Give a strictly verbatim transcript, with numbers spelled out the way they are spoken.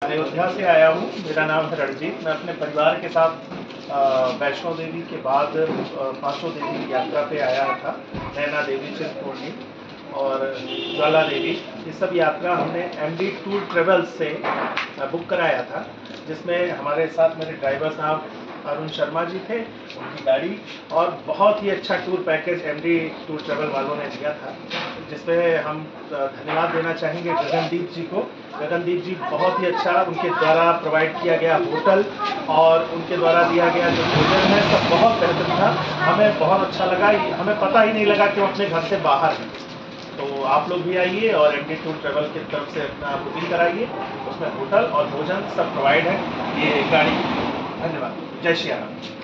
अयोध्या से आया हूँ। मेरा नाम है रणजीत। मैं अपने परिवार के साथ वैष्णो देवी के बाद पांचों देवी यात्रा पे आया था। नैना देवी, चिंतपूर्णी और ज्वाला देवी, ये सब यात्रा हमने एमडी टूर ट्रेवल्स से बुक कराया था, जिसमें हमारे साथ मेरे ड्राइवर साहब अरुण शर्मा जी थे, उनकी गाड़ी, और बहुत ही अच्छा tour package MD tour travel वालों ने दिया था, जिसमें हम धन्यवाद देना चाहेंगे गगनदीप जी को। गगनदीप जी बहुत ही अच्छा, उनके द्वारा प्रोवाइड किया गया होटल और उनके द्वारा दिया गया जो भोजन है सब बहुत बेहतर था। हमें बहुत अच्छा लगा, हमें पता ही नहीं लगा कि वो अपने घर से बाहर हैं। तो आप लोग भी आइए और एमडी टूर ट्रेवल की तरफ से अपना बुकिंग कराइए, उसमें होटल और भोजन सब प्रोवाइड है ये गाड़ी। धन्यवाद। जय श्री राम।